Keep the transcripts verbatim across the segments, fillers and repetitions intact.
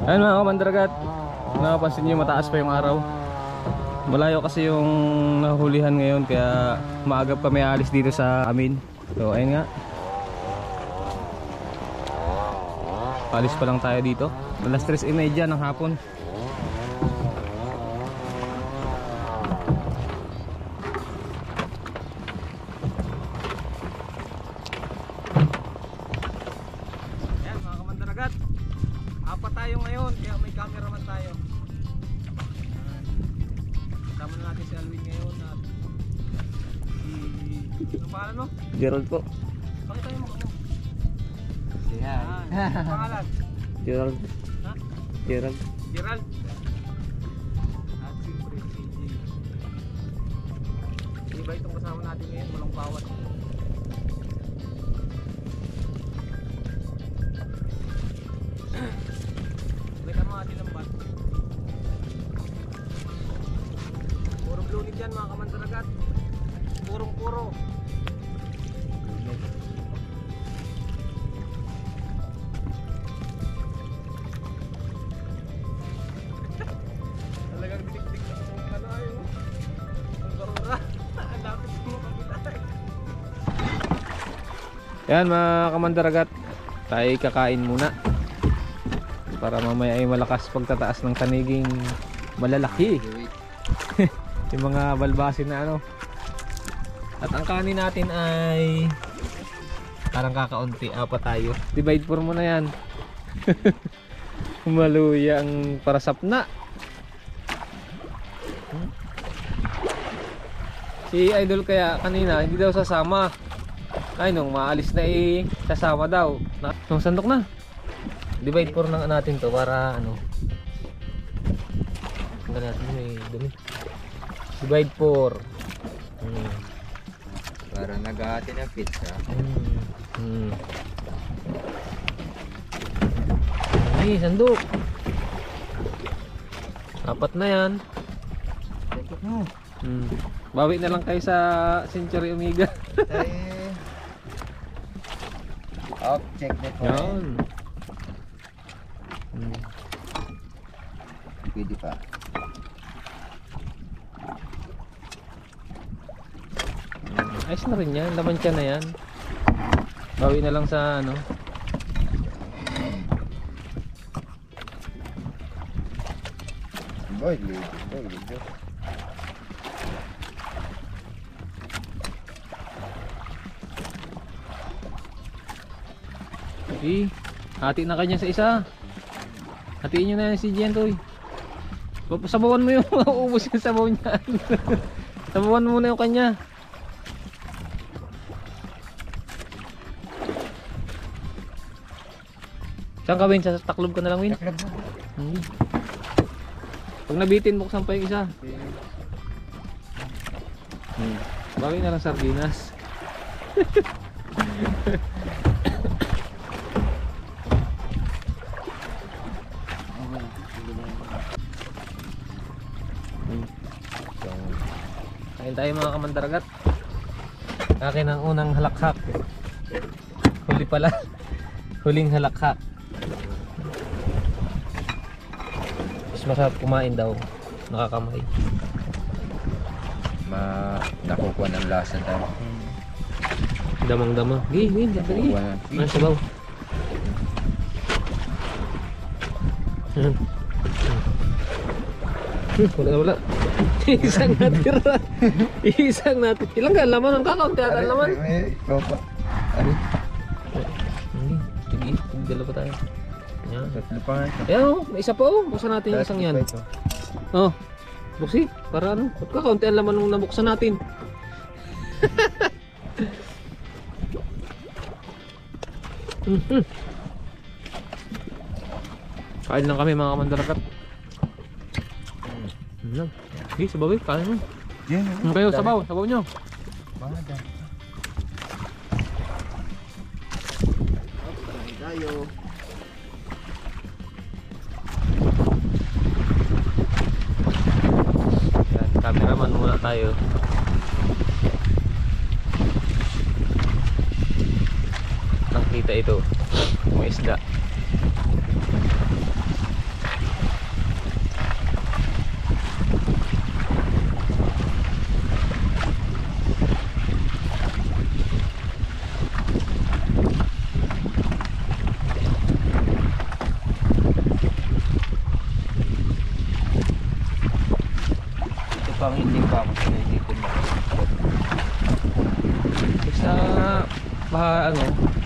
Ayun mga kamandragat, napansin nyo mataas pa yung araw. Malayo kasi yung nahuhulihan ngayon, kaya maagap kami alis dito sa amin. So ayun nga, alis pa lang tayo dito. Alas tres y media ng hapon. Ayan mga kamandragat, apat tayo ngayon, kaya may cameraman tayo. Kasama na natin si Alwin ngayon at si... Anong pangalan mo? Gerald po. Pakita yung mukha mo. Yan. Anong pangalan? Gerald. Ha? Gerald. Gerald. At siyempre si J. Iba itong kasama natin ngayon, walang bawat. Balikan mo natin ang bat. Puro blunit yan mga kamandragat. Purong puro. Talagang dinikdik na kung ano ayo. Ang karura. Ang lapit mo kapitay. Yan mga kamandragat, tayo kakain muna para mamaya ay malakas pagtataas ng taniging malalaki. Yung mga balbasin na ano. At ang kanin natin ay parang kakaunti, apat tayo. Divide four mo na yan. Maluya ang parasap na. Si Idol kaya kanina hindi daw sasama. Ay nung maalis na eh, sasama daw. Na, nung sandok na. Divide four na natin to para ano. Tingnan natin may dumi. Divide four. Hmm. Para nag-aati ng pizza. Hmm. Hmm. Ay, sandok. Apat na yan. Hmm. Bawi na lang kayo sa Century Omega. Up, check that po. Yan. Hmm. Pwede pa. Ayos na rin yan, laman siya na yan. Bawi na lang sa ano. Boy, lido, boy, lido. Okay, hati na kanya sa isa. Hatiin nyo na yan si Jentoy. Sabawan mo yung maubos yung sabaw niya. Sabawan mo na yung kanya. Saan ka, Win? Sa taklob ka na lang, Win? Hmm. Pag nabitin, buksan pa yung isa. Hmm. Bagay na lang sardinas. Hmm. Kain tayo mga kamandragat. Akin ang unang halakhak. Huli pala. Huling halakhak. Mas masarap kumain daw, nakakamay. Ma, nakukuha ng lasa tayo. Damang-dama. Gi, gi, dali. Ano sabaw? Wala wala. Isang natira. Isang natira. Ilang ka laman ang kakaunti at laman? Ikaw pa. Ano? Sige, dala pa tayo. Yan. Tatlo pa nga ito. Ayan o, may isa pa o. Buksan natin yung isang yan. Oh, buksi. Para ano? Ba't kakaunti ang laman nung nabuksan natin? Mm-hmm. Kain lang kami mga kamandragat. Ano lang? Sige, sabaw eh. Kain mo. Yan. Ano kayo? Sabaw. Sabaw nyo. Bada. Tayo. Yan, cameraman muna tayo. Nakita ito, mga isda. Pangiting pa ako sa naisipin mo. Sa baha ano.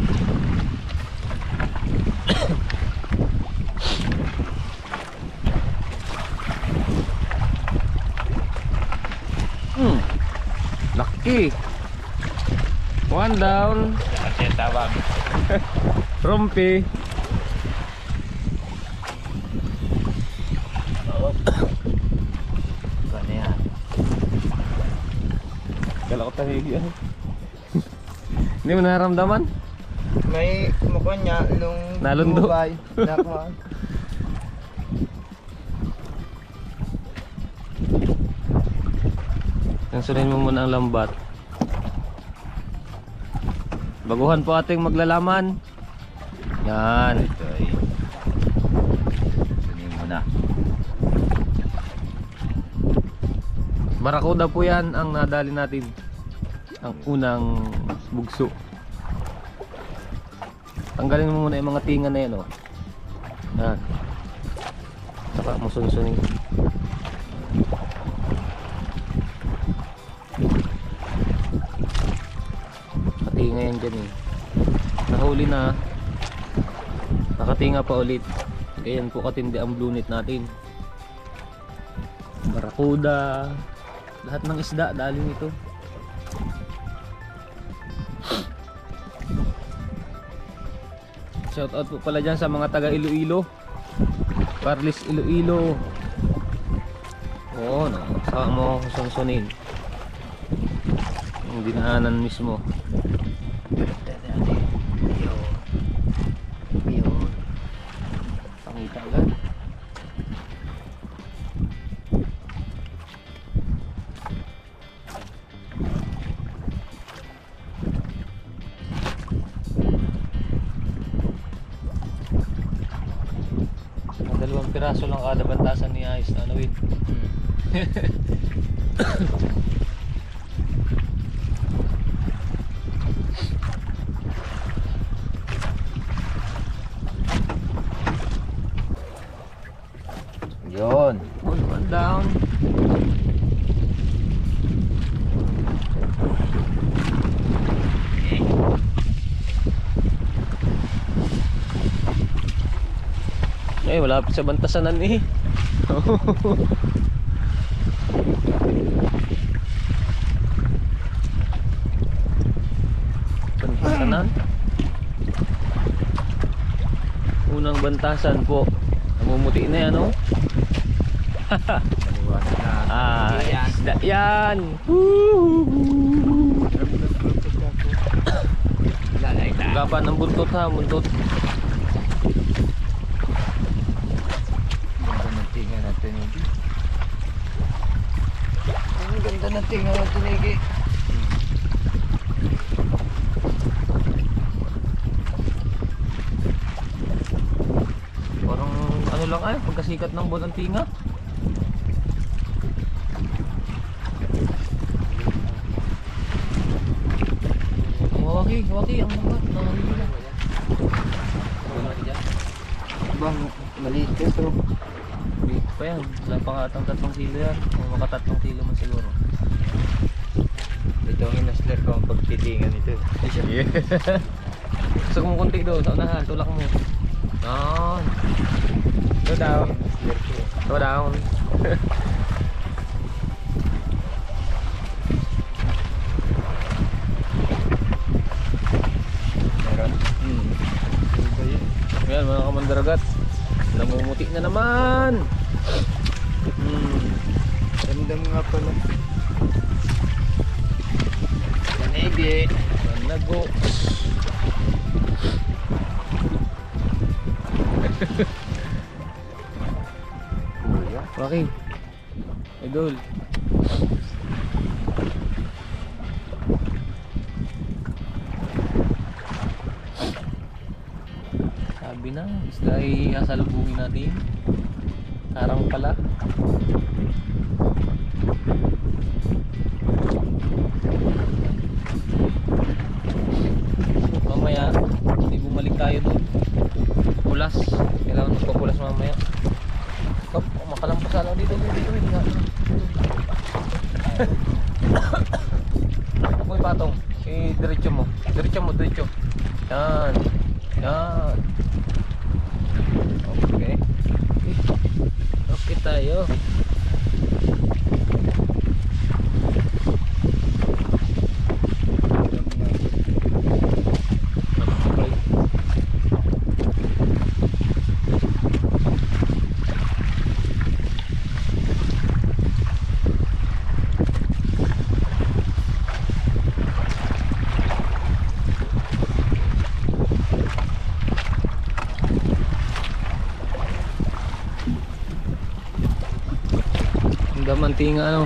Hmm. Laki. One down. Kasi tawag. Rumpi. Gano'n yan. Kala ko tahigi yan. Hindi mo naramdaman? May mukha niya nung Nalundo. tumubay. Nakma. Kansunin mo muna ang lambat. Baguhan po ating maglalaman. Yan. Ito ay sunin mo na. Barakuda po yan ang nadali natin. Ang unang bugso. Tanggalin mo muna yung mga tinga na yan, oh. Yan. Saka mo sunsunin. Nakatinga yan dyan, eh. Nahuli na. Nakatinga pa ulit. Ganyan po katindi ang blue net natin. Barakuda. Lahat ng isda daling ito. Shout out po pala dyan sa mga taga Iloilo. Carlis Iloilo. Oo, nakasama mo ako sunsunin. Yung dinaanan mismo. Pangita agad. Dalawang piraso lang kada bantasan ni Ayos na anawin. Hmm. Yun. One, one down. Eh, malapit sa bantasanan eh. Bantasanan. Unang bantasan po. Namumuti na yan, oh. Maliwanag na. Ah, Yan. isda yan. Lalay na. Gapan ng buntot ha, buntot. Ganda ng tinga na tinigi. Ang ganda ng tinga na tinigi. Parang ano lang ay, pagkasikat ng buwan ng tinga. Waki, waki, ang mga nangangilala. Bang, maliit ka pero Big pa yan, wala pa nga atang tatlong kilo yan. O makatatlong kilo man siguro. ito ang inasler ko ang pagtitingan ito. Yeah. Gusto kong kunti doon sa unahan, tulak mo. Yan. Ito daw. Inasler ko. Ito daw. Meron? Hmm. Ano ba yun? Ayan mga kamandaragat, namumuti na naman. Hmm. Ganda nga pala. Tinigi. Nago. Kuya. Okay. Idol. Sabi na, isda ay asalubungin natin. Karang pala. Mamaya, hindi bumalik tayo doon. Pulas. Kailangan magpapulas mamaya. Kap, makalampas lang dito, dito, dito, dito. tayo. Mantinga ano.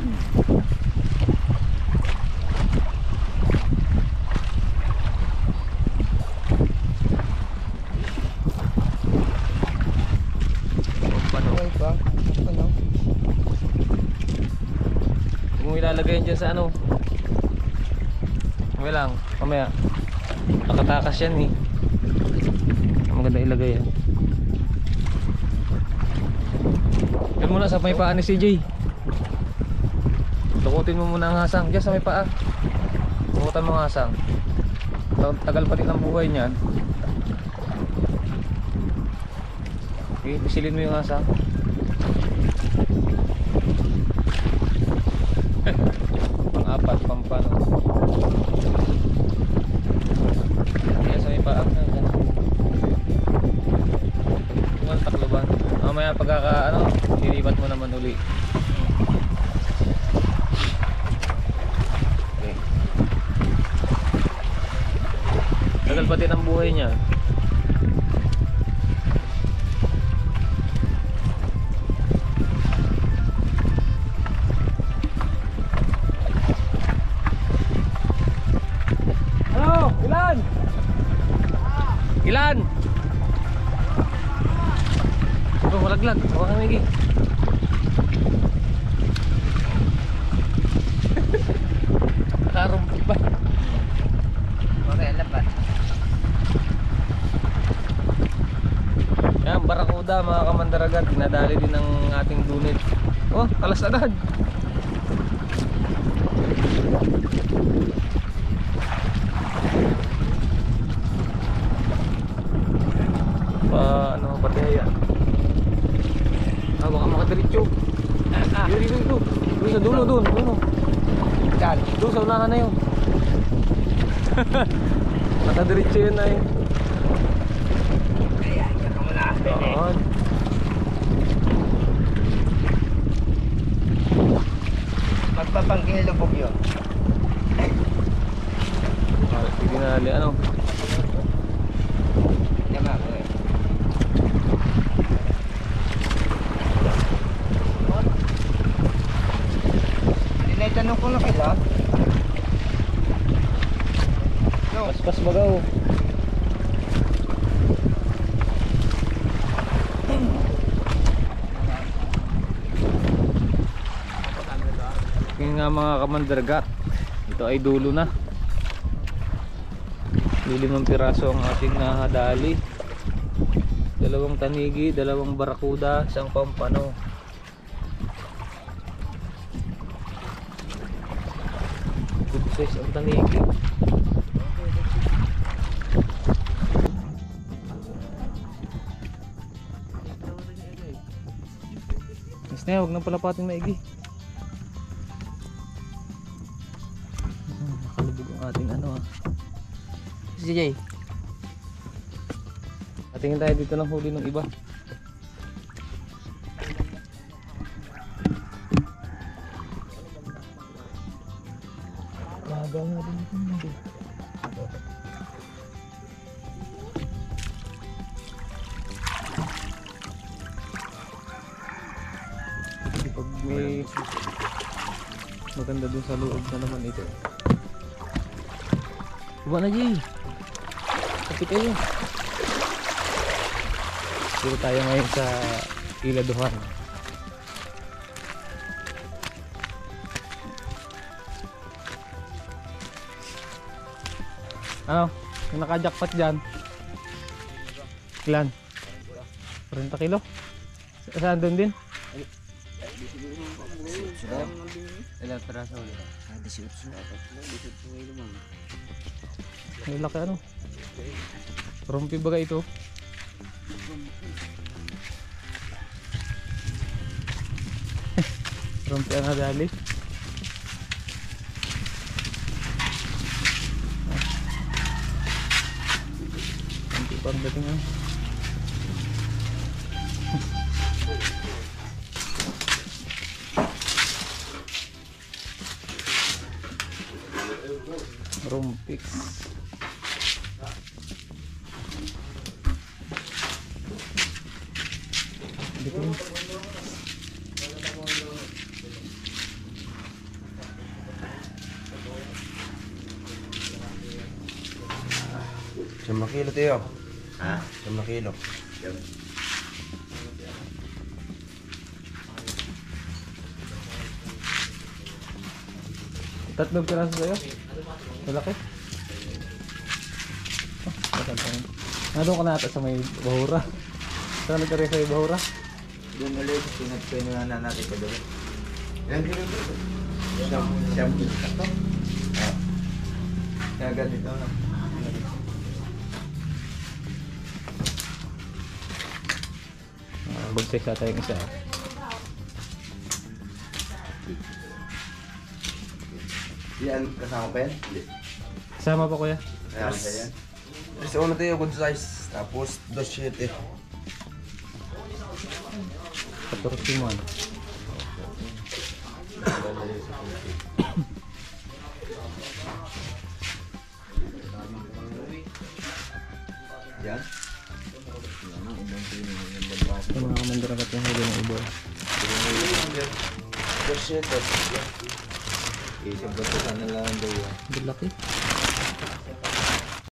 Okay ba? Ano? Kung mo ilalagay yan dyan sa ano. Okay lang, mamaya nakatakas yan eh. Maganda ilagay yan. Yan muna sa may paa ni C J. Lukutin mo muna ang hasang dyan sa may paa. Lukutan mo ang hasang. Tagal pa din ang buhay niyan. Okay, pisilin mo yung hasang. Pang-apat, pang-pano. Dyan sa may paa. Tumal takloban. Mamaya pagkaka ano, lilipat mo naman uli. Tagal pa din ang buhay niya. Ano? Ilan? Ilan? Oh, malaglag. Huwag kang migi. Nakarumpot pa. Okay, lapat. Yan, barakuda mga kamandaragat, dinadali din ng ating dunit. Oh, kalas agad. Pa, ano, pataya. Ah, baka makadiretso. Ah, yun, yun, yun. Doon sa dulo, doon, dulo. Yan. Doon sa unahan na yun. Nakadiretso yun na yun. Doon. Magpapangking lubog yun. Sige na, ali, ano. Tama ko eh. Tinaitanong ko na kaila. No. Paspas bagaw. Yun nga mga kamandargat, ito ay dulo na. Limang piraso ang ating nahadali. Dalawang tanigi, dalawang barakuda, isang pampano. Good size ang tanigi. Mas na, huwag nang palapating maigi. Nakalubog ang ating ano ah. C J, patingin tayo dito ng huli ng iba. Laga nga din ito hindi. Pag may maganda dun sa loob na naman ito. Buwan na Jay. Kapit kayo. Dito tayo ngayon sa Iladuhan. Ano? Yung naka-jackpot dyan? Ilan? forty kilo? Sa- Saan doon din? Ilang peraso ulit? May laki ano? Rumpi baga ito? Rumpian na dali. Hindi pa ang dating ah. Rumpix. Dito. Siyam na kilo tayo. Ha? Siyam na kilo. Tatlong piraso sa'yo? Malaki? Oh, matantang. Nandun ka na ata sa may bahura. Saan nagkari sa may bahura? Doon ulit, pinagpino na natin ka doon. Ilang kilo ito? Siyam, siyam kilo ka to. Ah. Kaya ganito na. Ah, bagsak sa tayo yung isa. Yan, kasama pa yan? Hindi. Kasama pa kuya? Kasama pa yan? Kasi una tayo, good size. Tapos, dos siyete. Katurti mo ano? Yan. Ito mga kamandaragat yung huli ng ibon. Dos siyete. Isang bato ka na lang daw yan. Good lucky.